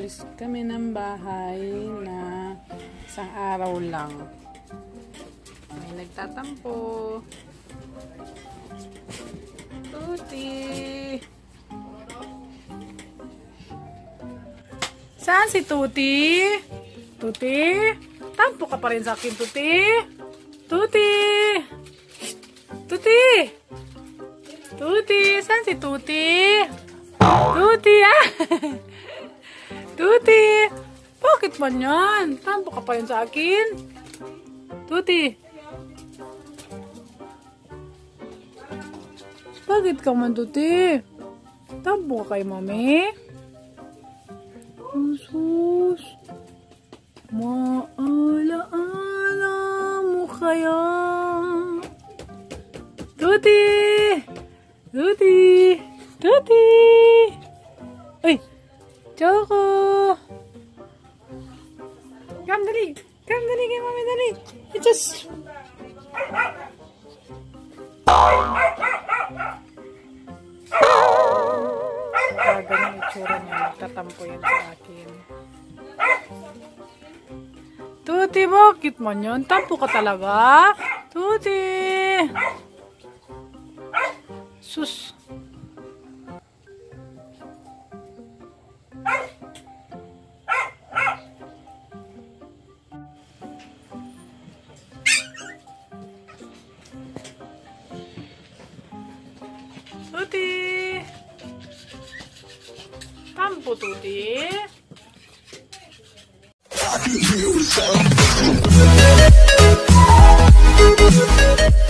umalis kami ng bahay na isang araw lang. May nagtatampo. Tootie! Saan si Tootie? Tootie? Tampo ka pa rin sa akin, Tootie? Tootie! Tootie! Tootie! Saan si Tootie? Tootie, ah! Tootie! Bakit man yan? Tampo ka pa rin sa akin? Tootie! Bakit ka man, Tootie? Tampo ka kay mami? Sus! Maala-ala mo kaya? Tootie! Tootie! Tootie! Uy! Choco! Come, dali! Come, dali kay mami, dali! Just... Ganyan itsura niya. Nagtatampo yan sa akin. Tootie, bakit man yun? Tampo ka talaga? Tootie! Sus! Tootie! Tampo, Tootie!